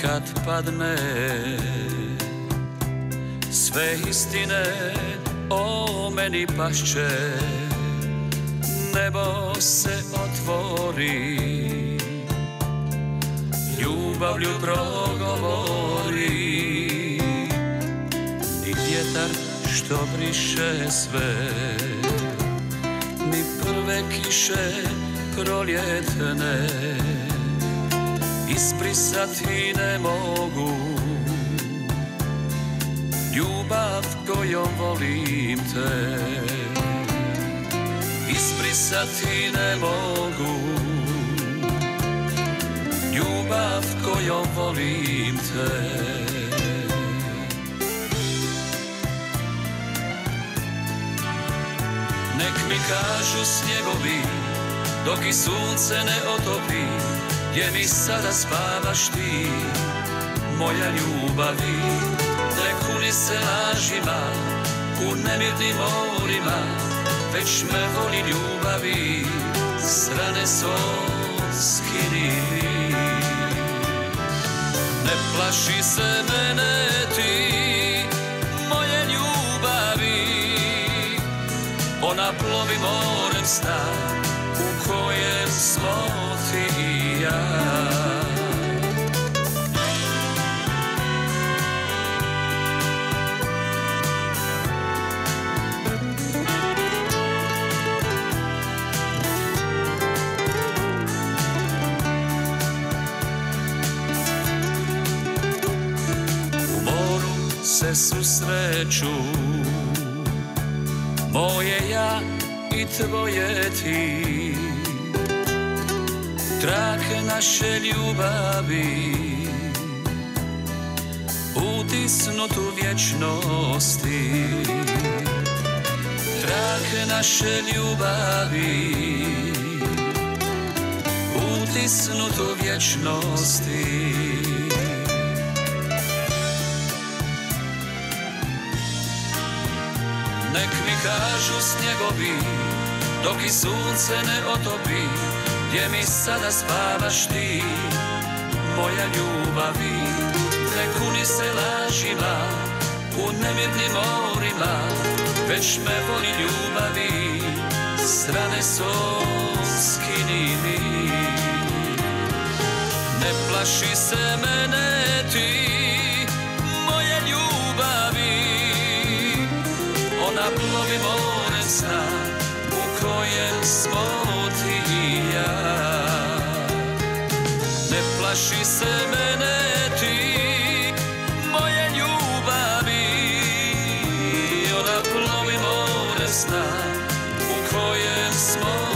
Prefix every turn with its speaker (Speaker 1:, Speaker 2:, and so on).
Speaker 1: kad padne sve istine o meni pašće, nebo se otvori, ljubavlju progovori, ni vjetar što briše sve, ni prve kiše proljetne izbrisati ne mogu ljubav kojom volim te. Izbrisati ne mogu ljubav kojom volim te. Nek mi kažu snjegovi dok i sunce ne otopi, gdje mi sada spavaš ti, moja ljubavi. Ne kuni se lažima u nemirnim morima, već me voli ljubavi, s rane svoj skini. Ne plaši se mene ti, moje ljubavi, ona plovi morem sna u kojem smo ti i ja. U moru se susreću moje ja i tvoje ti, trag naše ljubavi utisnut u vječnosti. Trag naše ljubavi utisnut u vječnosti. Nek mi kažu snjegovi dok i sunce ne otopi, gdje mi sada spavaš ti, moja ljubavi. Ne kuni se lažima u nemirnim morima, već me voli ljubavi, s rane svoj skini mi. Ne plaši se mene ti, moje ljubavi, ona plovi morem sna u kojem smo ti i ja. Ne plaši se mene ti, moje ljubavi, ona plovi morem sna u kojem smo